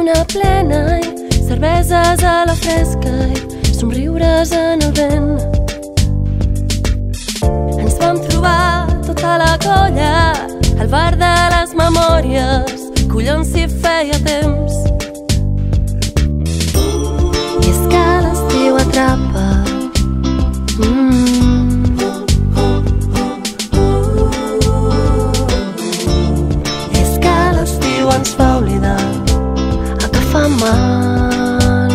lluna plena i cerveses a la fresca i somriures en el vent. Ens vam trobar tota la colla al bar de les memòries, collons si feia temps. I és que l'estiu atrapa. És que l'estiu ens fa oblidar el que fa mal.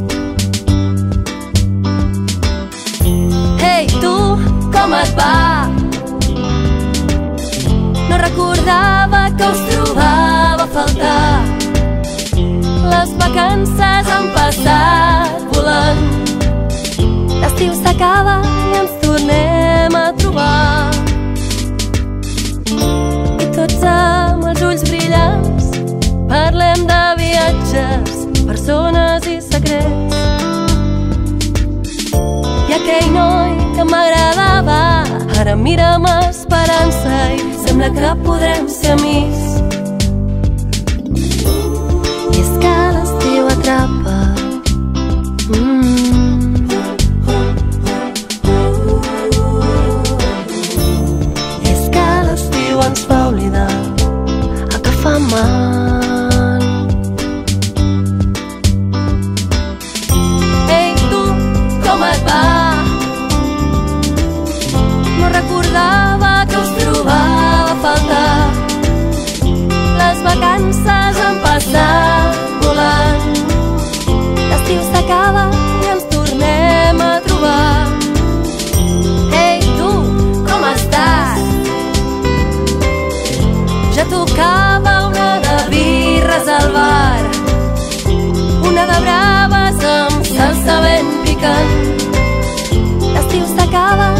Ei, tu, com et va? No recordava que us trobava a faltar. Les vacances han passat volant. L'estiu s'acaba i ens tornem a trobar. I tots amb els ulls brillants parlem de viatges, persones i secrets. I aquell noi que m'agradava ara mira amb esperança i sembla que podrem ser amics. I és que l'estiu atrapa. És que l'estiu ens fa oblidar el que fa mal. Ei, tu, com et va? No recordava que us trobava a faltar. Les vacances han passat volant. L'estiu s'acaba i ens tornem a trobar. Ei, tu, com estàs? Ja tocava una de birres al bar, una de braves amb salsa ben picant. L'estiu s'acaba